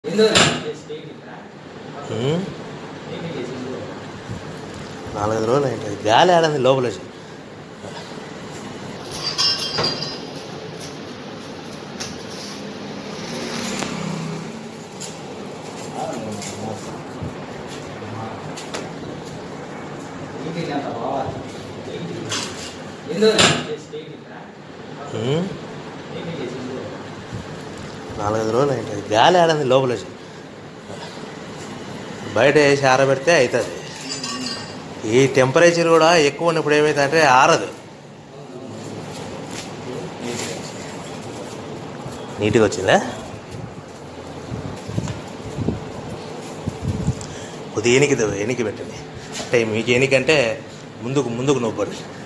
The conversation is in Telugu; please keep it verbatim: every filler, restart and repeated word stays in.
నాలుగైదు రోజులు ఏంటి గాలి ఆడింది లోపల. నాలుగైదు రోజులు ఏంటి గాలి ఆడింది లోపల. బయట వేసి ఆరబెడితే అవుతుంది. ఈ టెంపరేచర్ కూడా ఎక్కువ ఉన్నప్పుడు ఏమవుతుంది అంటే ఆరదు, నీట్గా వచ్చిందా. కొద్దిగా ఎనికి ఎనికి పెట్టండి అంటే మీకు ఎనికంటే ముందుకు ముందుకు నొప్పండి.